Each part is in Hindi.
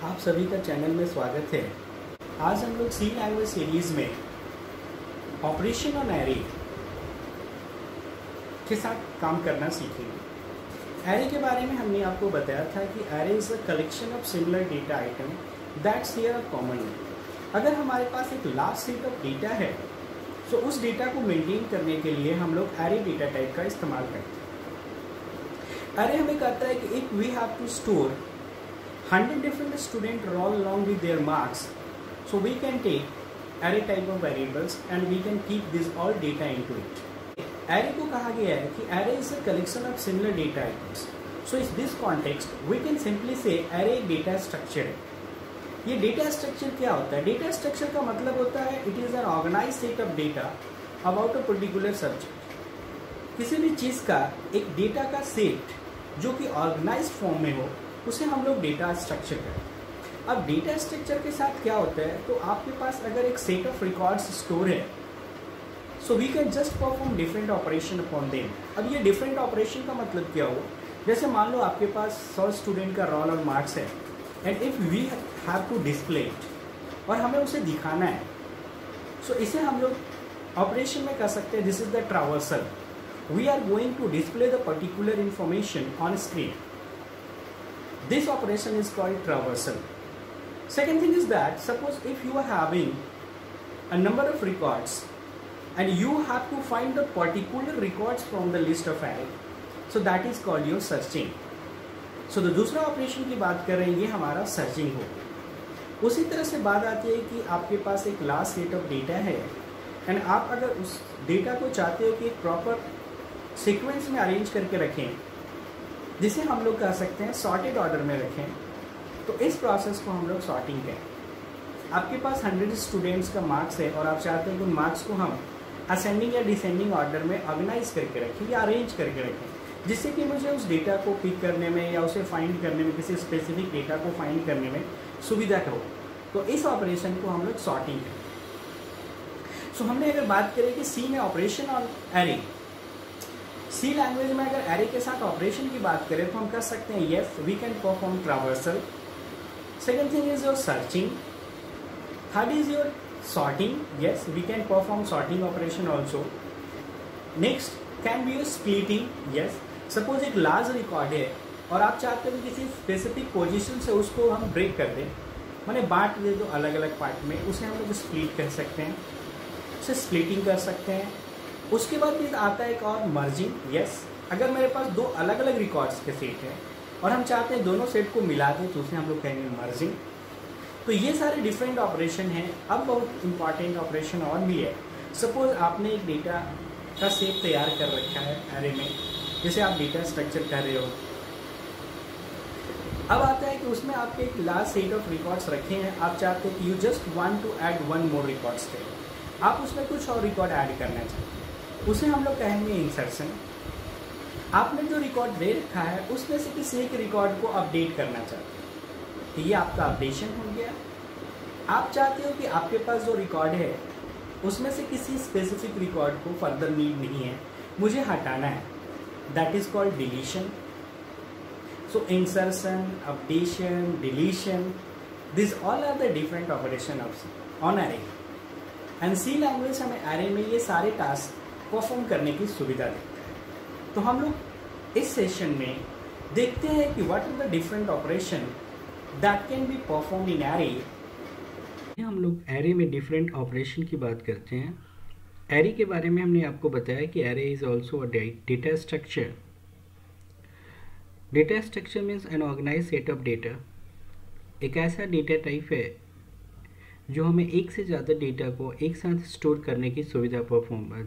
आप सभी का चैनल में स्वागत है। आज हम लोग सी लैंग्वेज सीरीज में ऑपरेशन ऑन एरे के साथ काम करना सीखेंगे। एरे के बारे में हमने आपको बताया था कि array is a collection of similar data item that's here a common. अगर हमारे पास एक लार्ज सेट ऑफ डेटा है तो उस डेटा को मेंटेन करने के लिए हम लोग एरे डेटा टाइप का इस्तेमाल करते हैं। एरे हमें कहता है कि if we have to store 100 different student roll along with their marks, so we can take array type of variables and we can keep this all data into it. Array को कहा गया है कि array is a collection of similar data items. So in this context we can simply say array data structure है। ये data structure क्या होता है? Data structure का मतलब होता है it is an organized set of data about a particular subject. किसी भी चीज़ का एक डेटा का सेट जो कि ऑर्गेनाइज फॉर्म में हो उसे हम लोग डेटा स्ट्रक्चर करें। अब डेटा स्ट्रक्चर के साथ क्या होता है, तो आपके पास अगर एक सेट ऑफ रिकॉर्ड्स स्टोर है so we can just perform different operation upon them. अब ये डिफरेंट ऑपरेशन का मतलब क्या हो, जैसे मान लो आपके पास 100 स्टूडेंट का रोल और मार्क्स है and if we have to display it और हमें उसे दिखाना है, सो इसे हम लोग ऑपरेशन में कर सकते हैं। This is the traversal. We are going to display the particular information on screen. This operation is called traversal. Second thing is that suppose if you are having a number of records and you have to find the particular records from the list of array, so that is called your searching. So the दूसरा ऑपरेशन की बात कर रहे हैं, ये हमारा सर्चिंग हो। उसी तरह से बात आती है कि आपके पास एक लार्ज सेट ऑफ डेटा है एंड आप अगर उस डेटा को चाहते हो कि एक प्रॉपर सीक्वेंस में अरेंज करके रखें, जिसे हम लोग कह सकते हैं सॉर्टेड ऑर्डर में रखें, तो इस प्रोसेस को हम लोग सॉर्टिंग कहें। आपके पास 100 स्टूडेंट्स का मार्क्स है और आप चाहते हैं कि उन मार्क्स को हम असेंडिंग या डिसेंडिंग ऑर्डर में ऑर्गेनाइज करके रखें या अरेंज करके रखें, जिससे कि मुझे उस डेटा को पिक करने में या उसे फाइंड करने में, किसी स्पेसिफिक डेटा को फाइंड करने में सुविधा हो। तो इस ऑपरेशन को हम लोग सॉर्टिंग कहें। सो हमने अगर बात करें कि सी में operation on array, C language में अगर एरे के साथ ऑपरेशन की बात करें तो हम कर सकते हैं yes we can perform traversal. Second thing is your searching. Third is your sorting. Yes we can perform sorting operation also. Next can be your splitting. Yes suppose एक लार्ज रिकॉर्ड है और आप चाहते हो किसी स्पेसिफिक पोजिशन से उसको हम ब्रेक कर दें, मैंने बांट दे दो अलग अलग पार्ट में, उसे हम लोग स्प्लिट कर सकते हैं, उसे स्प्लिटिंग कर सकते हैं। उसके बाद फिर आता है एक और मर्जिंग। यस अगर मेरे पास दो अलग अलग रिकॉर्ड्स के सेट हैं और हम चाहते हैं दोनों सेट को मिला दें, तो उसे हम लोग कहेंगे मर्जिंग। तो ये सारे डिफरेंट ऑपरेशन हैं। अब बहुत इंपॉर्टेंट ऑपरेशन और भी है। सपोज आपने एक डेटा का सेट तैयार कर रखा है एरे में, जैसे आप डेटा स्ट्रक्चर कर रहे हो। अब आता है कि उसमें आपके एक लार्ज सेट ऑफ रिकॉर्ड्स रखे हैं, आप चाहते हैं कि you just want to add one more records थे, आप उसमें कुछ और रिकॉर्ड ऐड करना चाहते हैं, उसे हम लोग कहेंगे इंसर्शन। आपने जो रिकॉर्ड दे रखा है उसमें से किसी एक रिकॉर्ड को अपडेट करना चाहते हैं, तो ये आपका अपडेशन हो गया। आप चाहते हो कि आपके पास जो रिकॉर्ड है उसमें से किसी स्पेसिफिक रिकॉर्ड को फर्दर नीड नहीं है, मुझे हटाना है, that is called deletion. So insertion, updation, deletion, this all are the different operation on array. And C language हमें एरे में ये सारे टास्क परफॉर्म करने की सुविधा देता है। तो हम लोग इस सेशन में देखते हैं कि what are the different operation that can be perform in array. हम लोग एरे में डिफरेंट ऑपरेशन की बात करते हैं। एरे के बारे में हमने आपको बताया कि array is also a data structure. Data structure means an organize set of data. एक ऐसा डेटा टाइप है जो हमें एक से ज़्यादा डेटा को एक साथ स्टोर करने की सुविधा perform.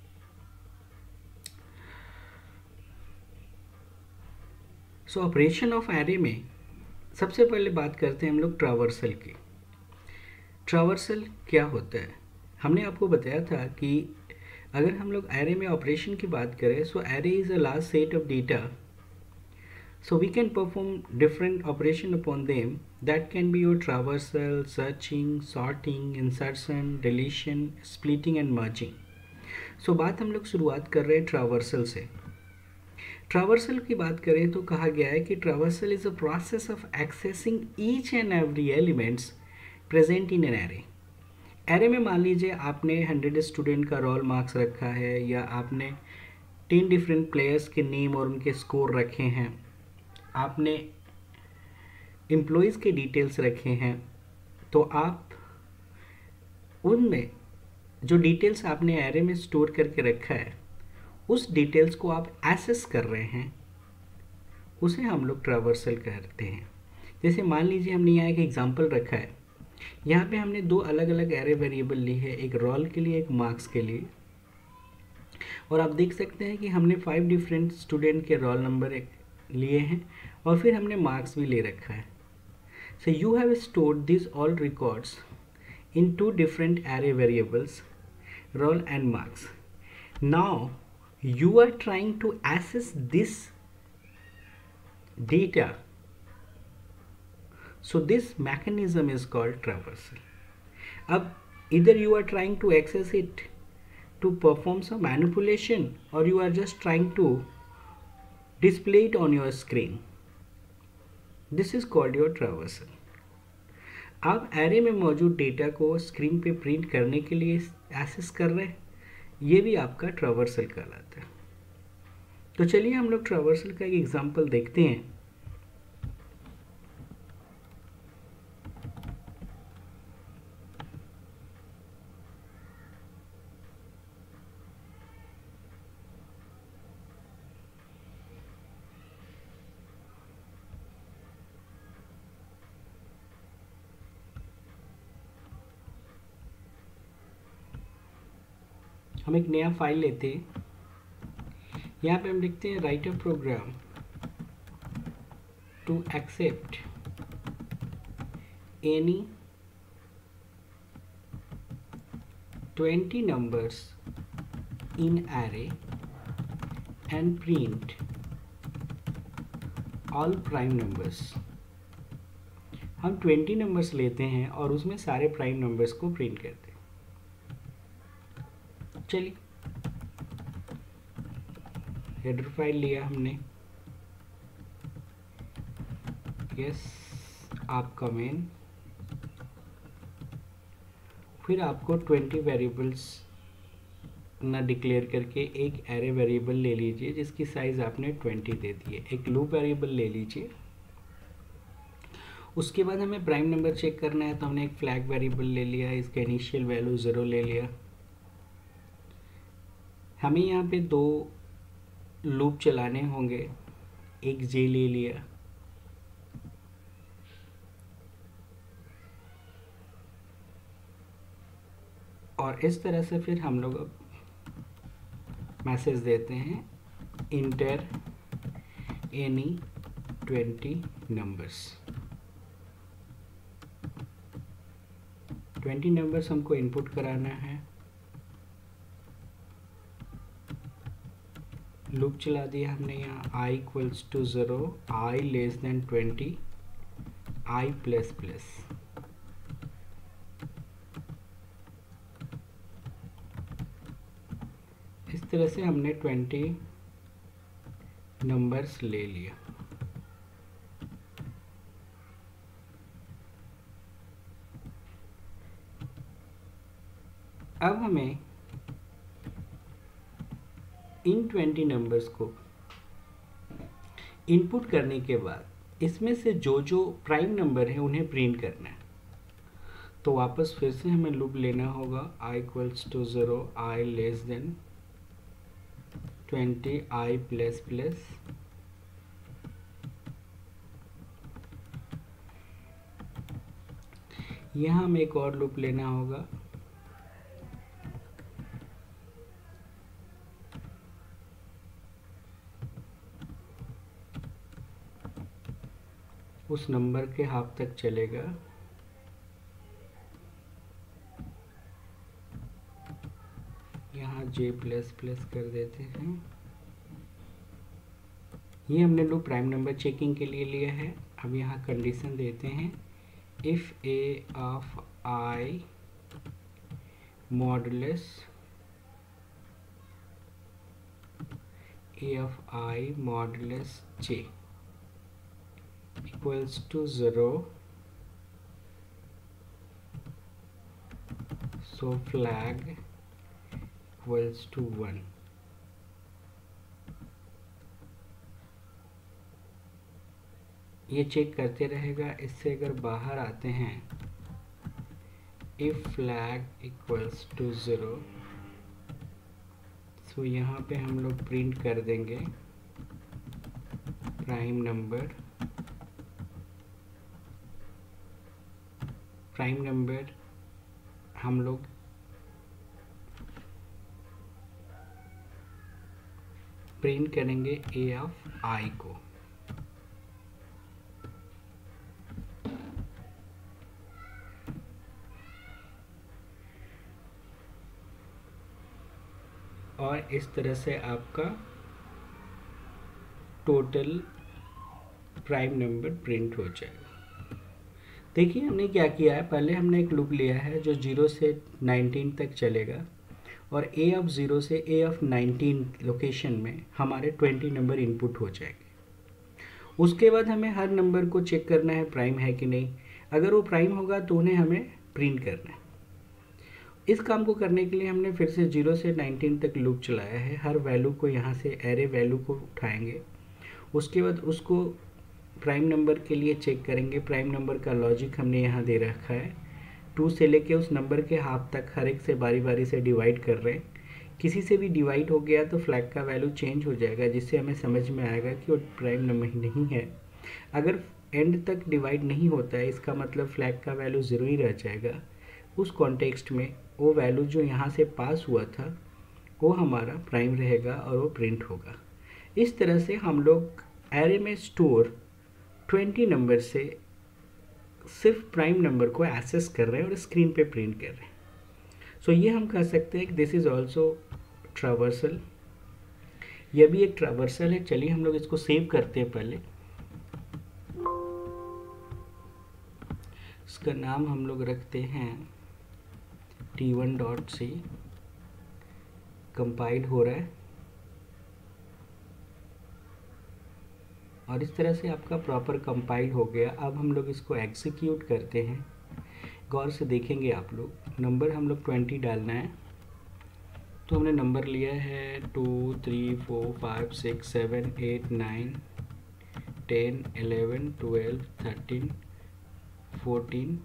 So operation of array में सबसे पहले बात करते हैं हम लोग ट्रावर्सल की। ट्रावर्सल क्या होता है, हमने आपको बताया था कि अगर हम लोग एरे में ऑपरेशन की बात करें, so array is a large set of data, so we can perform different operation upon them that can be your traversal, searching, sorting, insertion, deletion, splitting and merging. So बात हम लोग शुरुआत कर रहे हैं ट्रावर्सल से। ट्रावर्सल की बात करें तो कहा गया है कि traversal is a process of accessing each and every elements present in an array. Array में मान लीजिए आपने 100 स्टूडेंट का रोल मार्क्स रखा है, या आपने 10 डिफरेंट प्लेयर्स के नेम और उनके स्कोर रखे हैं, आपने एम्प्लॉयज़ के डिटेल्स रखे हैं, तो आप उनमें जो डिटेल्स आपने एरे में स्टोर करके रखा है उस डिटेल्स को आप एक्सेस कर रहे हैं, उसे हम लोग ट्रावर्सल कहते हैं। जैसे मान लीजिए हमने यहाँ एक एग्जांपल रखा है, यहाँ पे हमने दो अलग अलग एरे वेरिएबल ली है, एक रोल के लिए एक मार्क्स के लिए, और आप देख सकते हैं कि हमने 5 डिफरेंट स्टूडेंट के रोल नंबर लिए हैं और फिर हमने मार्क्स भी ले रखा है। So you have stored this all records in 2 different array variables, roll and marks. Now you are trying to access this data, so this mechanism is called traversal. अब either you are trying to access it to perform some manipulation, or you are just trying to display it on your screen. This is called your traversal. आप एरे में मौजूद डेटा को स्क्रीन पे प्रिंट करने के लिए एक्सेस कर रहे हैं, ये भी आपका ट्रावर्सल कहलाता है। तो चलिए हम लोग ट्रावर्सल का एक एग्जांपल देखते हैं। हम एक नया फाइल लेते हैं, यहाँ पे हम लिखते हैं write a program to accept any 20 numbers in array and print all prime numbers। हम 20 नंबर्स लेते हैं और उसमें सारे प्राइम नंबर्स को प्रिंट करते हैं। चलिए हेडर फाइल लिया हमने, यस आपका मेन, फिर आपको 20 वेरिएबल्स ना डिक्लेयर करके एक एरे वेरिएबल ले लीजिए जिसकी साइज आपने 20 दे दी है। एक लूप वेरिएबल ले लीजिए। उसके बाद हमें प्राइम नंबर चेक करना है, तो हमने एक फ्लैग वेरिएबल ले लिया, इसका इनिशियल वैल्यू 0 ले लिया। हमें यहाँ पे 2 लूप चलाने होंगे, एक जे ले लिया, और इस तरह से फिर हम लोग अब मैसेज देते हैं इंटर एनी 20 नंबर्स। 20 नंबर्स हमको इनपुट कराना है। लूप चला दिया हमने यहाँ i equals to 0, i less than 20, i plus plus. इस तरह से हमने 20 नंबर्स ले लिया। अब हमें इन 20 नंबर्स को इनपुट करने के बाद इसमें से जो जो प्राइम नंबर है उन्हें प्रिंट करना है। तो वापस फिर से हमें लूप लेना होगा, i equals to 0, i less than 20, i plus plus. यहाँ हमें एक और लूप लेना होगा, उस नंबर के हाफ तक चलेगा। यहाँ j प्लस प्लस कर देते हैं। ये हमने लूप प्राइम नंबर चेकिंग के लिए लिया है। अब यहाँ कंडीशन देते हैं if a of i modulus a of I modulus j equals to 0, so flag equals to 1. ये चेक करते रहेगा। इससे अगर बाहर आते हैं, if flag equals to 0, so यहाँ पे हम लोग प्रिंट कर देंगे प्राइम नंबर। प्राइम नंबर हम लोग प्रिंट करेंगे ए ऑफ आई को। और इस तरह से आपका टोटल प्राइम नंबर प्रिंट हो जाएगा। देखिए हमने क्या किया है, पहले हमने एक लूप लिया है जो 0 से 19 तक चलेगा और a ऑफ 0 से a ऑफ 19 लोकेशन में हमारे 20 नंबर इनपुट हो जाएंगे। उसके बाद हमें हर नंबर को चेक करना है प्राइम है कि नहीं। अगर वो प्राइम होगा तो उन्हें हमें प्रिंट करना है। इस काम को करने के लिए हमने फिर से 0 से 19 तक लूप चलाया है। हर वैल्यू को यहाँ से एरे वैल्यू को उठाएंगे, उसके बाद उसको प्राइम नंबर के लिए चेक करेंगे। प्राइम नंबर का लॉजिक हमने यहाँ दे रखा है, 2 से लेके उस नंबर के हाफ तक हर एक से बारी बारी से डिवाइड कर रहे हैं। किसी से भी डिवाइड हो गया तो फ्लैग का वैल्यू चेंज हो जाएगा, जिससे हमें समझ में आएगा कि वो प्राइम नंबर नहीं है। अगर एंड तक डिवाइड नहीं होता है, इसका मतलब फ्लैग का वैल्यू 0 ही रह जाएगा। उस कॉन्टेक्स्ट में वो वैल्यू जो यहाँ से पास हुआ था वो हमारा प्राइम रहेगा और वो प्रिंट होगा। इस तरह से हम लोग एरे में स्टोर 20 नंबर से सिर्फ प्राइम नंबर को एक्सेस कर रहे हैं और स्क्रीन पे प्रिंट कर रहे हैं। सो ये हम कह सकते हैं कि दिस इज़ ऑल्सो ट्रावर्सल। यह भी एक ट्रावर्सल है। चलिए हम लोग इसको सेव करते हैं। पहले इसका नाम हम लोग रखते हैं t1.c। कंपाइल हो रहा है और इस तरह से आपका प्रॉपर कंपाइल हो गया। अब हम लोग इसको एग्जीक्यूट करते हैं। गौर से देखेंगे आप लोग, नंबर हम लोग 20 डालना है, तो हमने नंबर लिया है 2 3 4 5 6 7 8 9 10 11 12 13 14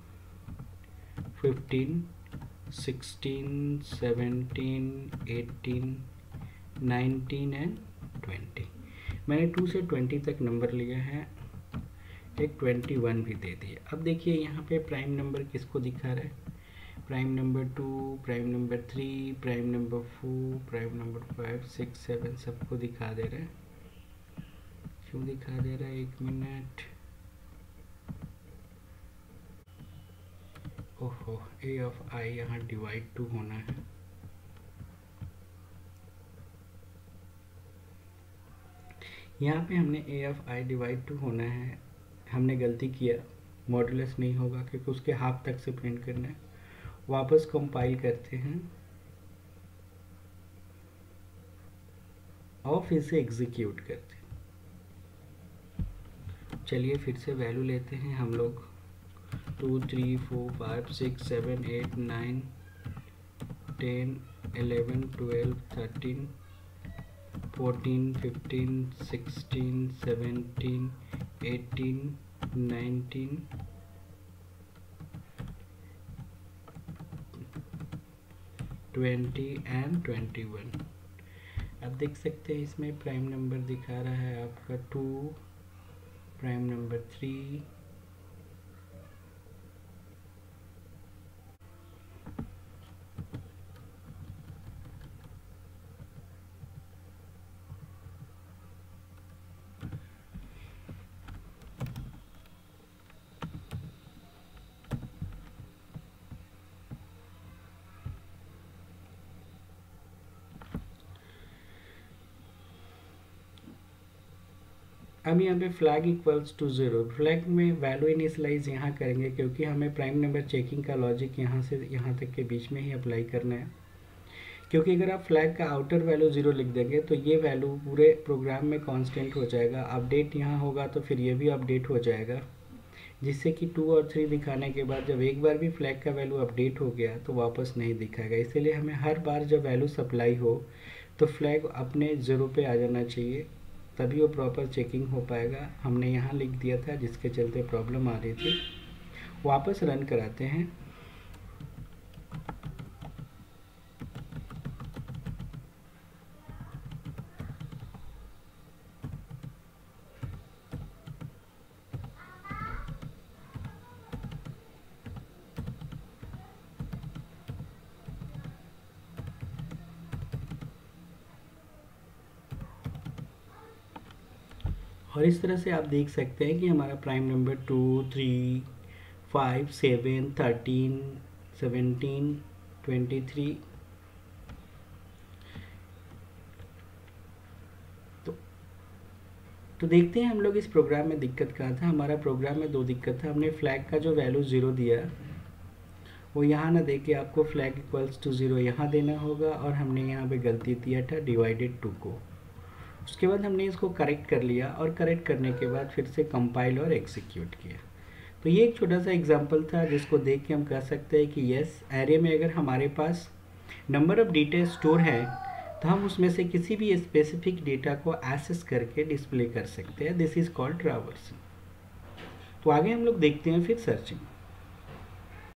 15 16 17 18 19 एंड 20। मैंने 2 से 20 तक नंबर लिया है, एक 21 भी दे दिया। अब देखिए यहाँ पे प्राइम नंबर किसको दिखा रहा है, prime number 2, prime number 3, prime number 4, prime number 5 6 7 सबको दिखा दे रहा है। क्यों दिखा दे रहा है, एक मिनट। ओहो, ए ऑफ आई यहाँ डिवाइड 2 होना है। यहाँ पे हमने ए ऑफ आई डिवाइड 2 होना है, हमने गलती किया, मॉडुलस नहीं होगा क्योंकि उसके हाफ तक से प्रिंट करना है। वापस कंपाइल करते हैं और फिर से एग्जीक्यूट करते हैं। चलिए फिर से वैल्यू लेते हैं हम लोग 2 3 4 5 6 7 8 9 10 11 12 13 14 15 16 17 18 19 20 एंड 21। अब देख सकते हैं इसमें प्राइम नंबर दिखा रहा है आपका 2, प्राइम नंबर 3, अब यहाँ पे फ्लैग इक्वल्स टू 0, फ्लैग में वैल्यू इनिशलाइज यहाँ करेंगे क्योंकि हमें प्राइम नंबर चेकिंग का लॉजिक यहाँ से यहाँ तक के बीच में ही अप्लाई करना है। क्योंकि अगर आप फ्लैग का आउटर वैल्यू 0 लिख देंगे तो ये वैल्यू पूरे प्रोग्राम में कांस्टेंट हो जाएगा। अपडेट यहाँ होगा तो फिर ये भी अपडेट हो जाएगा, जिससे कि 2 और 3 दिखाने के बाद जब एक बार भी फ्लैग का वैल्यू अपडेट हो गया तो वापस नहीं दिखाएगा। इसीलिए हमें हर बार जब वैल्यू सप्लाई हो तो फ्लैग अपने 0 पे आ जाना चाहिए, तभी वो प्रॉपर चेकिंग हो पाएगा। हमने यहाँ लिख दिया था जिसके चलते प्रॉब्लम आ रही थी। वापस रन कराते हैं। और इस तरह से आप देख सकते हैं कि हमारा प्राइम नंबर 2, 3, 5, 7, 13, 17, 23 तो देखते हैं हम लोग इस प्रोग्राम में दिक्कत कहाँ था। हमारा प्रोग्राम में 2 दिक्कत था। हमने फ्लैग का जो वैल्यू 0 दिया वो यहाँ ना दे के आपको फ्लैग इक्वल्स टू 0 यहाँ देना होगा, और हमने यहाँ पे गलती दिया था डिवाइडेड 2 को। उसके बाद हमने इसको करेक्ट कर लिया, और करेक्ट करने के बाद फिर से कंपाइल और एग्जीक्यूट किया। तो ये एक छोटा सा एग्जांपल था जिसको देख के हम कह सकते हैं कि यस, एरे में अगर हमारे पास नंबर ऑफ डेटा स्टोर है तो हम उसमें से किसी भी स्पेसिफिक डेटा को एक्सेस करके डिस्प्ले कर सकते हैं। This is called traversing. तो आगे हम लोग देखते हैं फिर सर्चिंग।